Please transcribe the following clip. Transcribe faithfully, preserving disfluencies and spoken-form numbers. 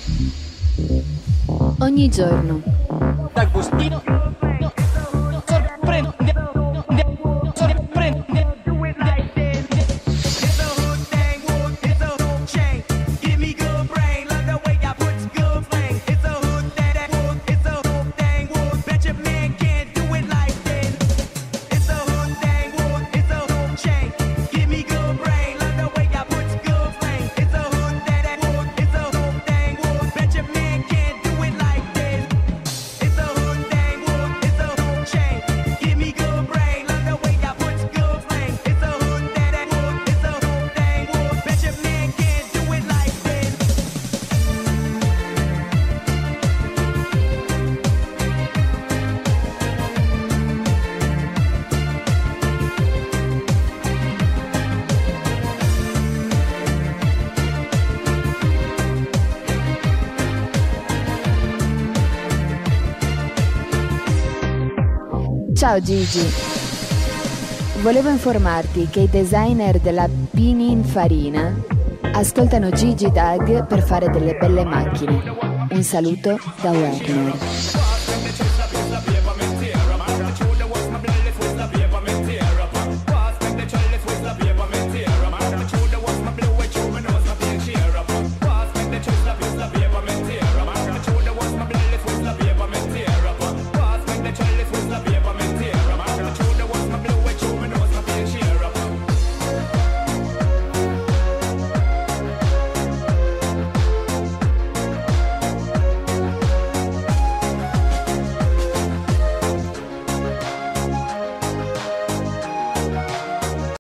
Ogni giorno. D'Agostino sorprende, sorprende. Ciao Gigi, volevo informarti che i designer della Pininfarina ascoltano Gigi Dag per fare delle belle macchine. Un saluto da Werner.